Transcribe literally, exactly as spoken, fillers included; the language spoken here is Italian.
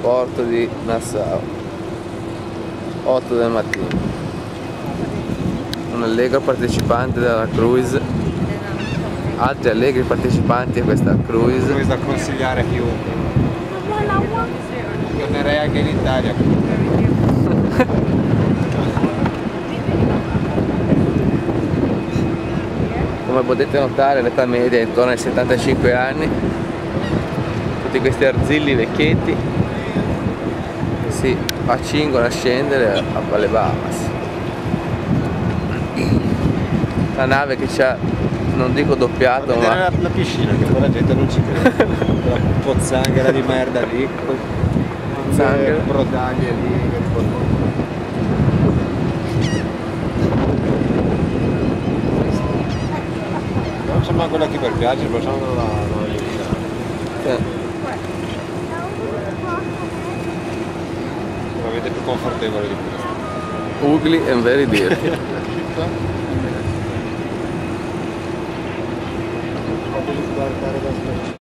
porto di Nassau, otto del mattino. Un allegro partecipante della cruise, altri allegri partecipanti a questa cruise. Cruise da consigliare a chiunque. Tornerei anche in Italia. Come potete notare l'età media è intorno ai settantacinque anni, tutti questi arzilli vecchietti che si accingono a scendere alle Bahamas. La nave che ci ha, non dico doppiato, ma... La, la piscina, che poi la gente non ci crede. Quella pozzanghera di merda lì, Zanghera. brodaglie lì. Non c'è mai quella che per piacere, facciamo la Sì. la vedete più confortevole di questa. Ugly and very dirty. Guardare da